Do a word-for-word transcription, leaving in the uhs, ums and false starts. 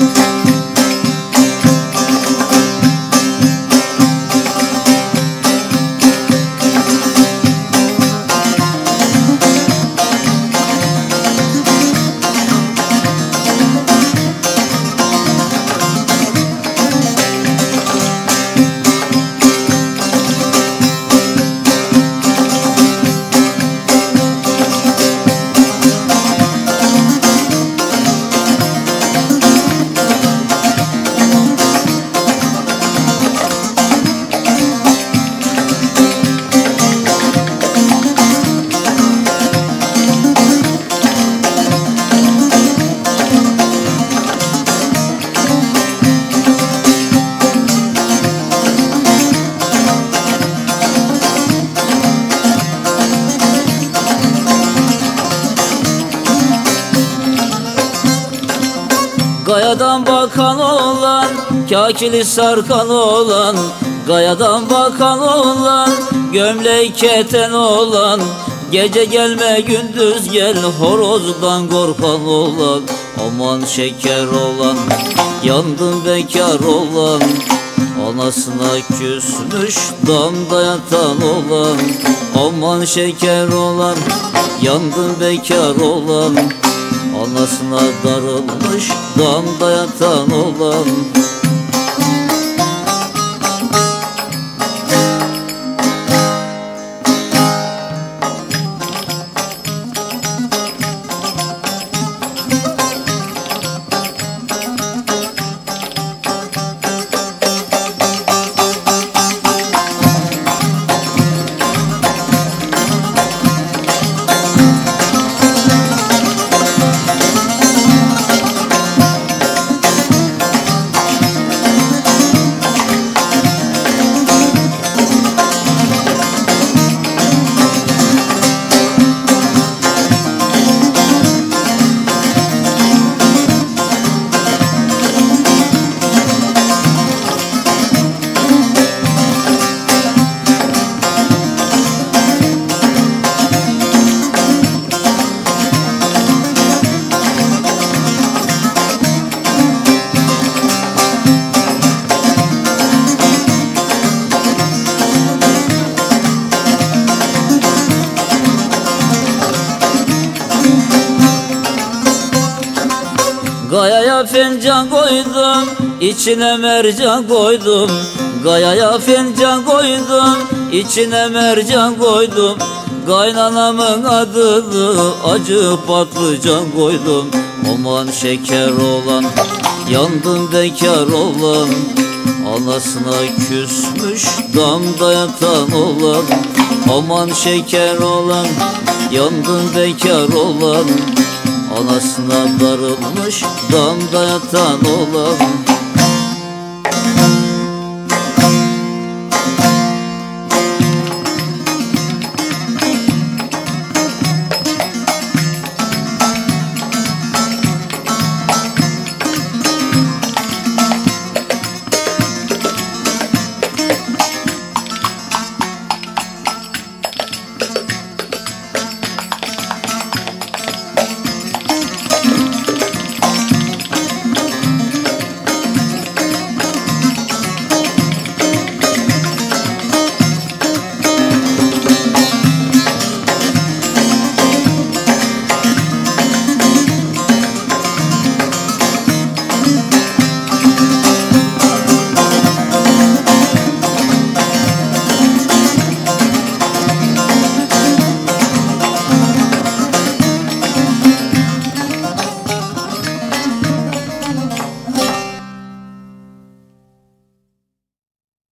Gayadan bakan olan, kakili sarkan olan, gayadan bakan olan, gömlek keten olan, gece gelme gündüz gel, horozdan korkan olan, aman şeker olan, yandım bekar olan, anasına küsmüş damda yatan olan, aman şeker olan, yandım bekar olan, anasına darılmış damda yatan olan. Gayaya fincan koydum, içine mercan koydum. Gayaya fincan koydum, içine mercan koydum. Kaynanamın adını acı patlıcan koydum. Aman şeker olan, yandım bekar olan, anasına küsmüş damda yatan olan. Aman şeker olan, yandım bekar olan, anasına darılmış damda yatan olan.